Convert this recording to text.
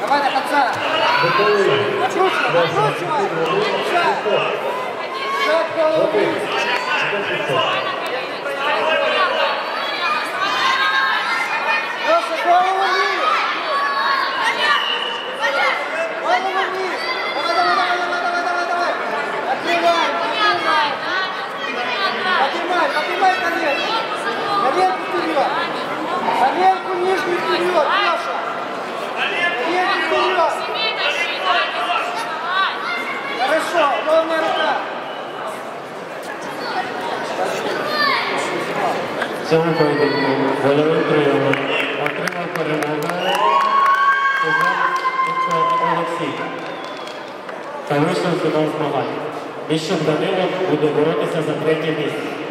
Давай до конца. Накручивай, накручивай. Шаг голову. Леша, голову вниз. Голову вниз. Давай. Открывай. Поднимай коленку. Коленку вперед. Коленку нижнюю вперед, Леша. Коленку вперед. Хорошо, ровная рука. В цьому поєдинку вольовий прийом отримав перемогу Олексій. Та вийшов фінал змагань. Міщук Данило буде боротися за третє місце.